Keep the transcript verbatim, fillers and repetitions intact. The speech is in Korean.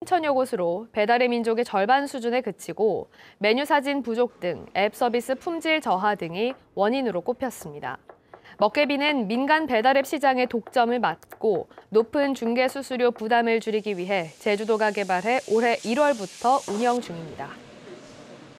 삼천여 곳으로 배달의 민족의 절반 수준에 그치고 메뉴 사진 부족 등 앱 서비스 품질 저하 등이 원인으로 꼽혔습니다. 먹개비는 민간 배달앱 시장의 독점을 막고 높은 중개 수수료 부담을 줄이기 위해 제주도가 개발해 올해 일월부터 운영 중입니다.